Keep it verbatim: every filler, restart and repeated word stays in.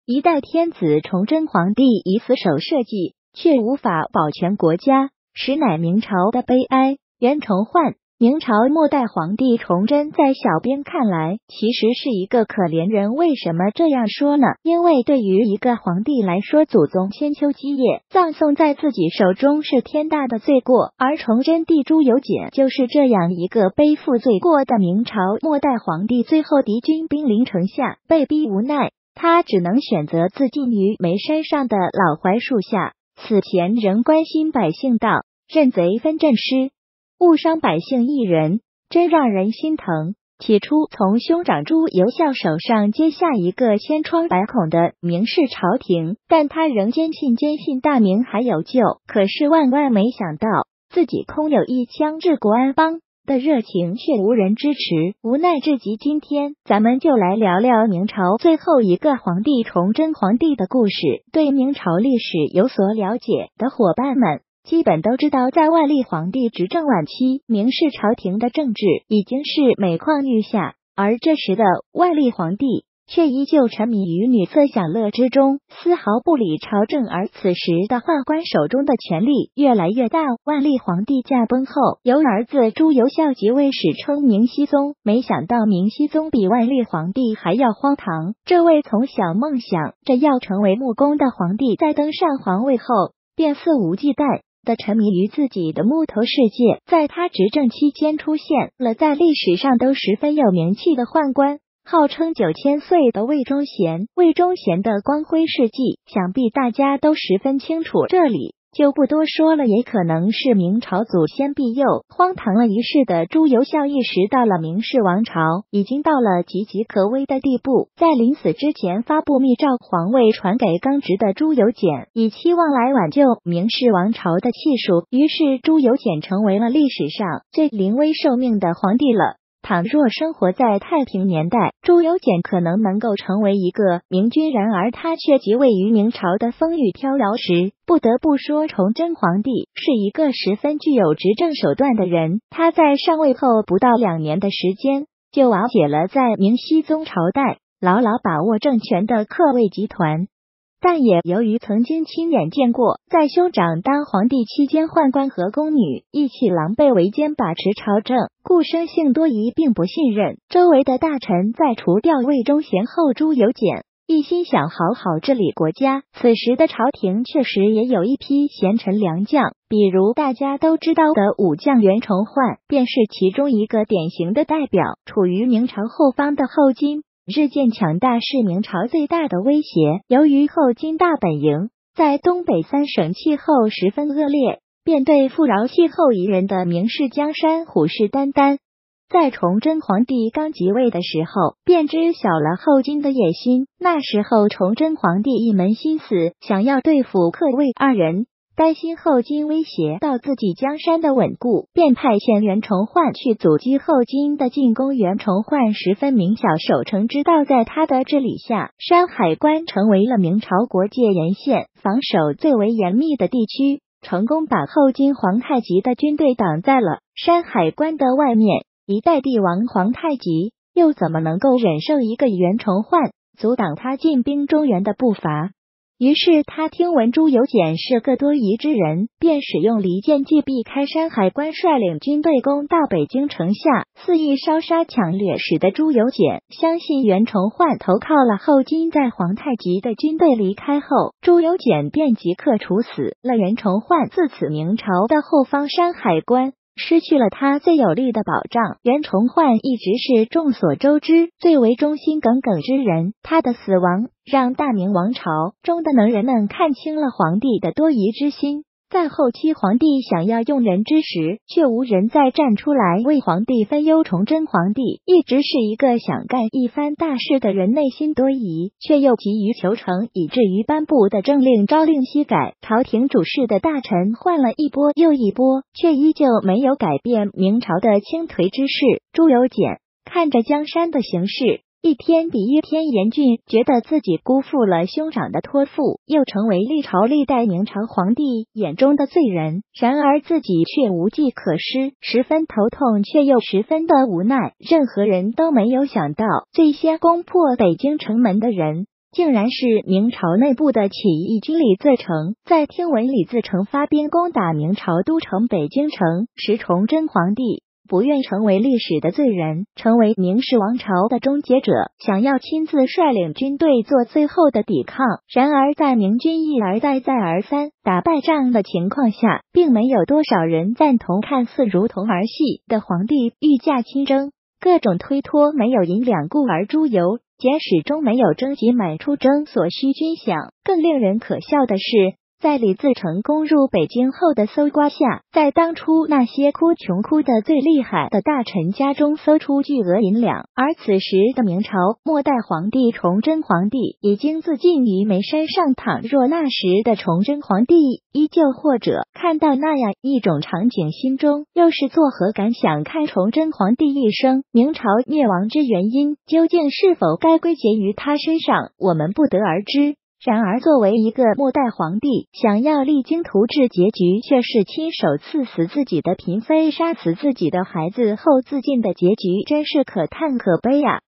一代天子崇祯皇帝以死守社稷，却无法保全国家，实乃明朝的悲哀。袁崇焕，明朝末代皇帝崇祯在小编看来其实是一个可怜人。为什么这样说呢？因为对于一个皇帝来说，祖宗千秋基业葬送在自己手中是天大的罪过，而崇祯帝朱由检就是这样一个背负罪过的明朝末代皇帝。最后敌军兵临城下，被逼无奈，他只能选择自尽于眉山上的老槐树下。此前仍关心百姓道：任贼分镇师，误伤百姓一人，真让人心疼。起初从兄长朱由校手上接下一个千疮百孔的明氏朝廷，但他仍坚信坚信大明还有救。可是万万没想到，自己空有一腔治国安邦的热情，却无人支持，无奈至极。今天咱们就来聊聊明朝最后一个皇帝崇祯皇帝的故事。对明朝历史有所了解的伙伴们基本都知道，在万历皇帝执政晚期，明氏朝廷的政治已经是每况愈下，而这时的万历皇帝却依旧沉迷于女色享乐之中，丝毫不理朝政。而此时的宦官手中的权力越来越大。万历皇帝驾崩后，由儿子朱由校即位，史称明熹宗。没想到明熹宗比万历皇帝还要荒唐。这位从小梦想着要成为木工的皇帝，在登上皇位后便肆无忌惮的沉迷于自己的木头世界。在他执政期间，出现了在历史上都十分有名气的宦官，号称九千岁的魏忠贤。魏忠贤的光辉事迹，想必大家都十分清楚，这里就不多说了。也可能是明朝祖先庇佑，荒唐了一世的朱由校意识到了明氏王朝已经到了岌岌可危的地步，在临死之前发布密诏，皇位传给刚直的朱由检，以期望来挽救明氏王朝的气数。于是朱由检成为了历史上最临危受命的皇帝了。倘若生活在太平年代，朱由检可能能够成为一个明君，然而他却即位于明朝的风雨飘摇时。不得不说，崇祯皇帝是一个十分具有执政手段的人。他在上位后不到两年的时间，就瓦解了在明熹宗朝代牢牢把握政权的克魏集团。但也由于曾经亲眼见过在兄长当皇帝期间，宦官和宫女一起狼狈为奸把持朝政，故生性多疑，并不信任周围的大臣。在除掉魏忠贤后，朱由检一心想好好治理国家。此时的朝廷确实也有一批贤臣良将，比如大家都知道的武将袁崇焕便是其中一个典型的代表。处于明朝后方的后金日渐强大，是明朝最大的威胁。由于后金大本营在东北三省气候十分恶劣，便对富饶气候宜人的明氏江山虎视眈眈。在崇祯皇帝刚即位的时候，便知晓了后金的野心。那时候崇祯皇帝一门心思想要对付克魏二人，担心后金威胁到自己江山的稳固，便派遣袁崇焕去阻击后金的进攻。袁崇焕十分明晓守城之道，在他的治理下，山海关成为了明朝国界沿线防守最为严密的地区，成功把后金皇太极的军队挡在了山海关的外面。一代帝王皇太极又怎么能够忍受一个袁崇焕阻挡他进兵中原的步伐？于是他听闻朱由检是个多疑之人，便使用离间计避开山海关，率领军队攻到北京城下，肆意烧杀抢掠，使得朱由检相信袁崇焕投靠了后金。在皇太极的军队离开后，朱由检便即刻处死了袁崇焕。自此明朝的后方山海关失去了他最有力的保障。袁崇焕一直是众所周知最为忠心耿耿之人，他的死亡让大明王朝中的能人们看清了皇帝的多疑之心。在后期皇帝想要用人之时，却无人再站出来为皇帝分忧。崇祯皇帝一直是一个想干一番大事的人，内心多疑，却又急于求成，以至于颁布的政令朝令夕改，朝廷主事的大臣换了一波又一波，却依旧没有改变明朝的倾颓之势。朱由检看着江山的形势一天比一天严峻，觉得自己辜负了兄长的托付，又成为历朝历代明朝皇帝眼中的罪人。然而自己却无计可施，十分头痛，却又十分的无奈。任何人都没有想到，最先攻破北京城门的人竟然是明朝内部的起义军李自成。在听闻李自成发兵攻打明朝都城北京城时，崇祯皇帝不愿成为历史的罪人，成为明氏王朝的终结者，想要亲自率领军队做最后的抵抗。然而在明军一而再再而三打败仗的情况下，并没有多少人赞同看似如同儿戏的皇帝御驾亲征，各种推脱没有银两故而诸游，简始终没有征集买出征所需军饷。更令人可笑的是，在李自成攻入北京后的搜刮下，在当初那些哭穷哭得最厉害的大臣家中搜出巨额银两，而此时的明朝末代皇帝崇祯皇帝已经自尽于煤山上。倘若那时的崇祯皇帝依旧或者看到那样一种场景，心中又是作何感想？看崇祯皇帝一生，明朝灭亡之原因究竟是否该归结于他身上，我们不得而知。然而作为一个末代皇帝，想要励精图治，结局却是亲手刺死自己的嫔妃，杀死自己的孩子后自尽的结局，真是可叹可悲啊！